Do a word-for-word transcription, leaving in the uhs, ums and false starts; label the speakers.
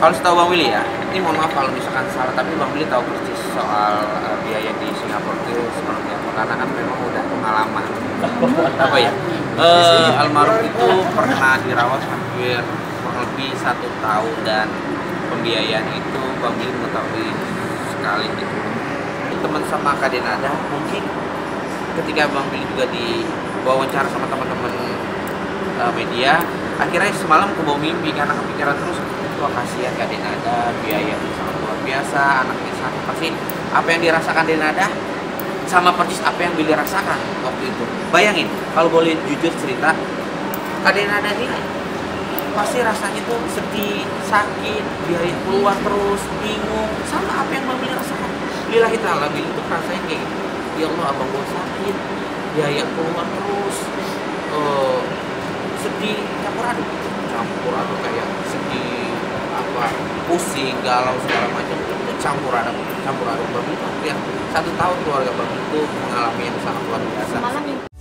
Speaker 1: Kalau setahu Bang Willy ya, ini mohon maaf kalau misalkan salah, tapi Bang Willy tahu persis soal uh, biaya di Singapura itu seperti apa, karena kan memang udah pengalaman. Apa ya? Uh, almarhum itu pernah dirawat hampir kurang lebih satu tahun dan pembiayaan itu Bang Willy mengetahui sekali gitu. Teman sama Kak Denada mungkin ketika Bang Willy juga diwawancara sama teman-teman uh, media, akhirnya semalam kebawa mimpi karena kepikiran terus. Wah, kasihan Kak Denada, biaya sangat luar biasa, anaknya sakit, pasti apa yang dirasakan Denada sama persis apa yang Willy rasakan waktu itu. Bayangin, kalau boleh jujur cerita, Kak Denada ini pasti rasanya tuh sedih, sakit, biaya keluar terus, bingung, sama apa yang Bang Willy rasakan. Lillahi ta'ala, Willy tuh rasanya kayak gitu. Ya Allah, abang gue sakit, biaya keluar terus, uh, sedih, campur aduk, campur aduk kayak sedih, apa, pusing, galau segala macam, itu campur aduk, campur aduk. Bang Willy tuh yang satu tahun keluarga Bang Willy itu mengalami yang sangat luar biasa.